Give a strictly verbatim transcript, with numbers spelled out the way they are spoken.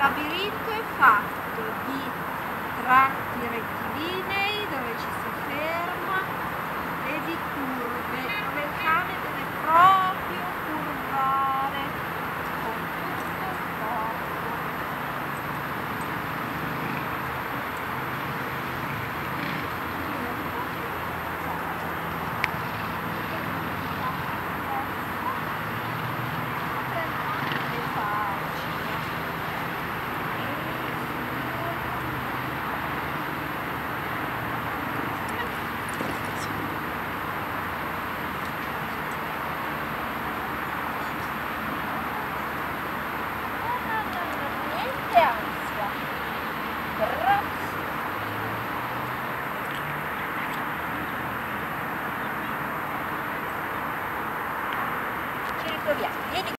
labirinto è fatto di tratti rettilinei dove ci si ferma e di curve dove il cane deve proprio curvare con tutto il corpo. Ci riproviamo. Vieni